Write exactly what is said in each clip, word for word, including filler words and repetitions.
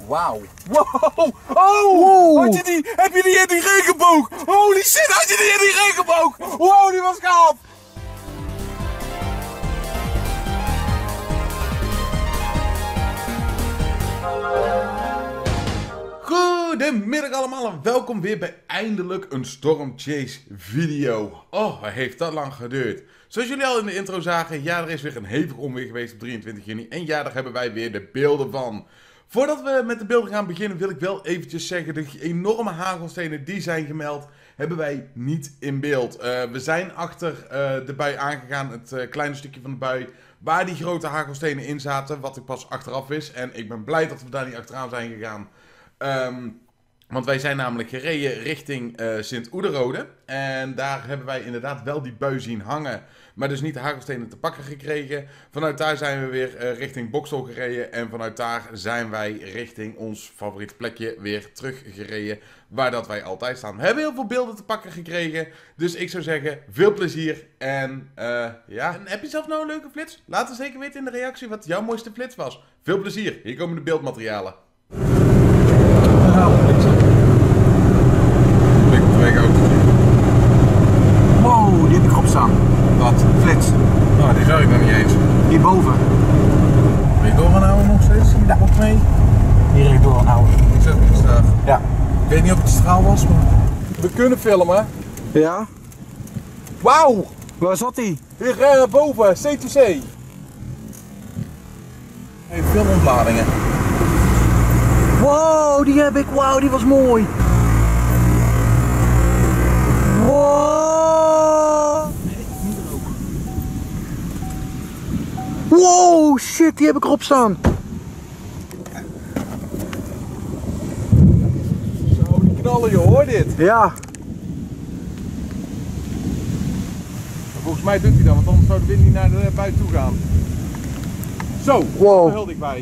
Wauw. Wow. Oh. Wow. Had je die, heb je die in die regenboog? Holy shit, had je die in die regenboog? Wow, die was gaaf. Goedemiddag allemaal en welkom weer bij eindelijk een Stormchase video. Oh, wat heeft dat lang geduurd. Zoals jullie al in de intro zagen, ja, er is weer een hevig onweer geweest op drieëntwintig juni. En ja, daar hebben wij weer de beelden van. Voordat we met de beelden gaan beginnen, wil ik wel eventjes zeggen, de enorme hagelstenen die zijn gemeld, hebben wij niet in beeld. Uh, we zijn achter uh, de bui aangegaan, het uh, kleine stukje van de bui, waar die grote hagelstenen in zaten, wat ik pas achteraf wist. En ik ben blij dat we daar niet achteraan zijn gegaan. Um, want wij zijn namelijk gereden richting uh, Sint-Oederode. En daar hebben wij inderdaad wel die bui zien hangen. Maar dus niet de hagelstenen te pakken gekregen. Vanuit daar zijn we weer uh, richting Bokstel gereden. En vanuit daar zijn wij richting ons favoriete plekje weer teruggereden. Waar dat wij altijd staan. We hebben heel veel beelden te pakken gekregen. Dus ik zou zeggen, veel plezier. En uh, ja, en heb je zelf nou een leuke flits? Laat het zeker weten in de reactie wat jouw mooiste flits was. Veel plezier, hier komen de beeldmaterialen. Wow, die heb ik erop staan. Wat? Flits. Nou, die zag ik nog niet eens. Hierboven. Ben je door gaan houden nog steeds? Zie je daar ook mee? Hier recht door aan houden. Ik zet hem staan. Ja. Ik weet niet of het straal was, maar... We kunnen filmen. Ja. Wauw! Waar zat hij? Hier uh, boven, C twee C. Hey, veel ontladingen. Wow, die heb ik. Wauw, die was mooi. Wow. Wow, shit, die heb ik erop staan. Zo, die knallen, je hoort dit. Ja. Volgens mij doet hij dat, want anders zou de wind niet naar de buiten toe gaan. Zo, wow. Heel dichtbij.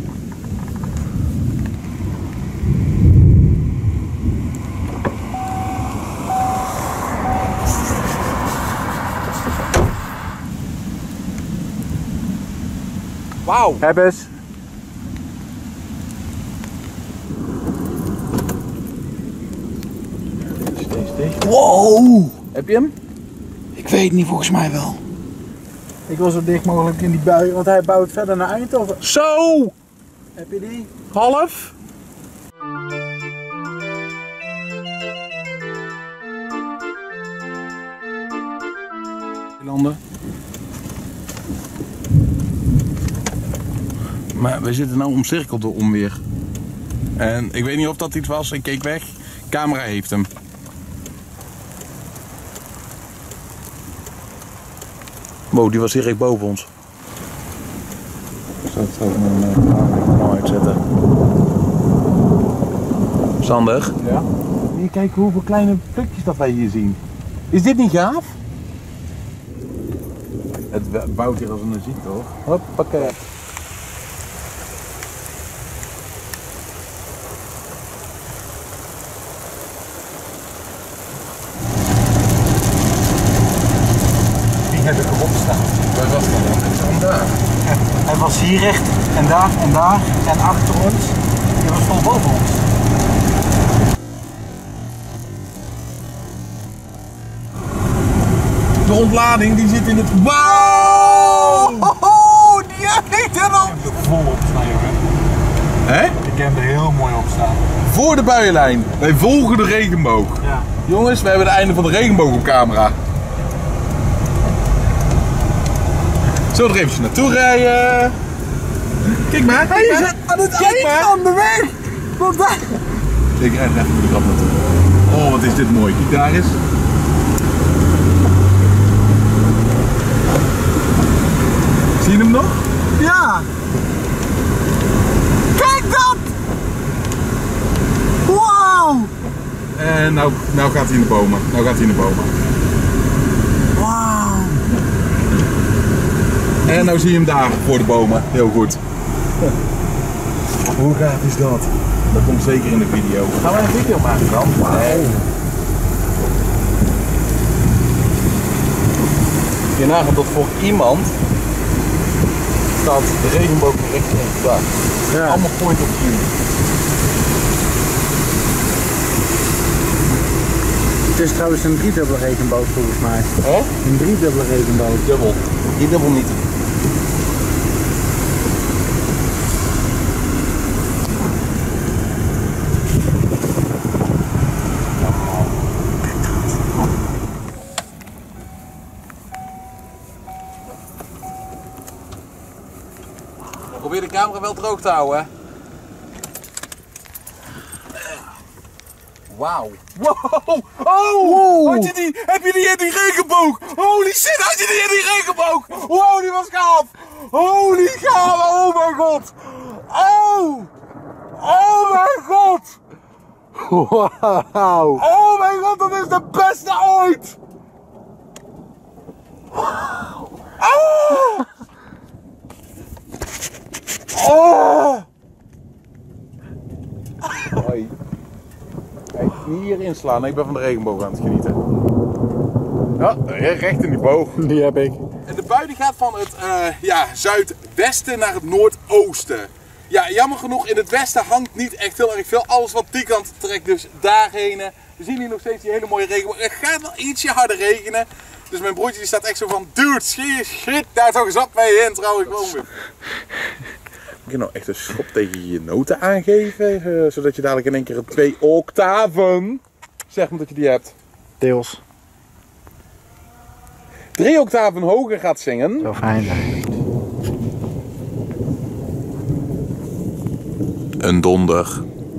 Wauw. Heb eens. Steeds dicht. Wow. Heb je hem? Ik weet niet, volgens mij wel. Ik wil zo dicht mogelijk in die bui, want hij bouwt verder naar Eindhoven. Zo! Heb je die? Half? Landen. Maar we zitten nou omcirkeld door onweer. En ik weet niet of dat iets was, ik keek weg. De camera heeft hem. Wow, die was hier recht boven ons. Ik zal het straks mijn camera uitzetten. Sander? Ja. Hier, kijk hoeveel kleine plukjes dat wij hier zien. Is dit niet gaaf? Het bouwt hier als een ziekte hoor. Hoppakee. Heb ik erop staan. Waar was dat dan? Van daar. Hij was hier recht en daar en daar en achter ons. Die was vol boven ons. De ontlading die zit in het... Wauw! Oh, die heb ik erop! Ik heb er vol op staan, jongen. Hè? Ik heb er heel mooi op staan. Voor de buienlijn. Wij volgen de regenboog. Ja. Jongens, we hebben het einde van de regenboog op camera. Zullen we er eventjes naartoe rijden? Kijk maar, Hij is aan het eind van de weg! Wat daar? Ik rijd er even de kant naartoe. Oh, wat is dit mooi. Kijk daar eens. Zie je hem nog? Ja! Kijk dat! Wauw! En nou, nou gaat hij in de bomen. Nou gaat hij in de bomen. Wauw! En nou zie je hem daar voor de bomen. Heel goed. Hoe gaaf is dat? Dat komt zeker in de video. Gaan wij een video maken dan? Nee. Je nagaat dat voor iemand staat de regenboog recht in het dak. Ja. Allemaal point of view. Het is trouwens een driedubbele regenboog volgens mij. Hè? Een driedubbele regenboog. Dubbel. Die dubbel niet. Probeer de camera wel droog te houden, hè? Wauw. Wow. Oh! Wow. Had je die, heb je die in die regenboog? Holy shit, had je die in die regenboog? Wow, die was gaaf. Holy gaaf, oh mijn god. Oh! Oh mijn god. Wauw. Oh mijn god, dat is de beste ooit. Oh! Oh! Hoi. Kijk, niet hier inslaan, ik ben van de regenboog aan het genieten. Ja, recht in die boog. Die heb ik. En de bui die gaat van het uh, ja, zuidwesten naar het noordoosten. Ja, jammer genoeg, in het westen hangt niet echt heel erg veel. Alles wat die kant trekt, dus daarheen. We zien hier nog steeds die hele mooie regenboog. Het gaat wel ietsje harder regenen. Dus mijn broertje die staat echt zo van, dude, schiet, schiet daar toch eens op mee in, trouwens gewoon weer. Moet je nou echt een schop tegen je noten aangeven, uh, zodat je dadelijk in één keer een twee octaven, zeg maar dat je die hebt. Deels. Drie octaven hoger gaat zingen. Zo fijn zijn. Een donder.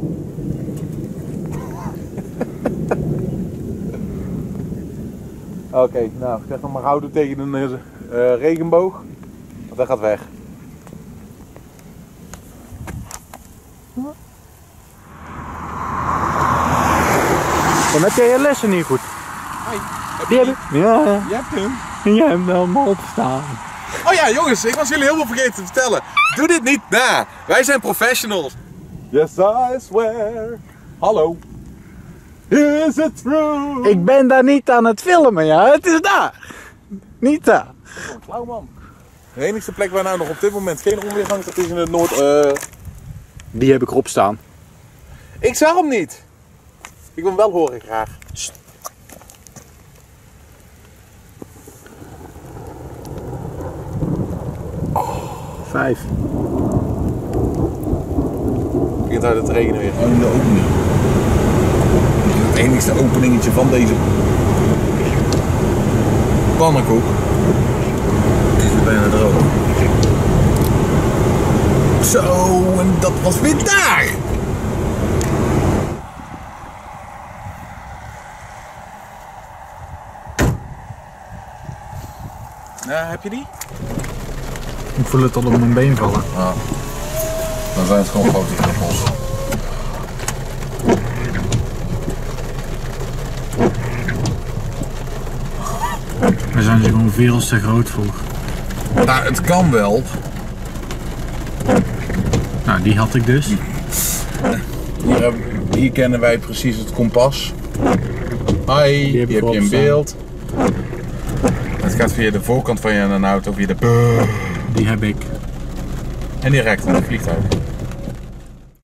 Oké, okay, nou, zeg nog maar houden tegen een uh, regenboog, want dat gaat weg. Dan heb jij je lessen niet goed. Hoi, heb Die je heb ik. Ja, ja. Je hebt hem. Jij hebt hem allemaal opstaan. Oh ja, jongens, ik was jullie helemaal vergeten te vertellen. Doe dit niet na. Wij zijn professionals. Yes, I swear. Hallo. Is it true? Ik ben daar niet aan het filmen, ja. Het is daar. Niet daar. Oh, flauw man. De enige plek waar nou nog op dit moment geen onweer hangt, dat is in het noord... Uh... Die heb ik erop staan. Ik zag hem niet. Ik wil hem wel horen graag. Sst. Oh, vijf. Begint uit het regenen weer. Oh, in de opening. Het enigste openingetje van deze pannenkoek. Het is weer bijna droog. Zo, en dat was weer daar. Nou, heb je die? Ik voel het al op mijn been vallen. Ah. Dan zijn het gewoon grote druppels. Daar zijn ze gewoon veel te groot voor. Nou, het kan wel. Nou, die had ik dus. Hier, heb, hier kennen wij precies het kompas. Hi, die heb, die heb je in beeld. Het gaat via de voorkant van je auto, via de... Die heb ik. En die rekt aan het vliegtuig.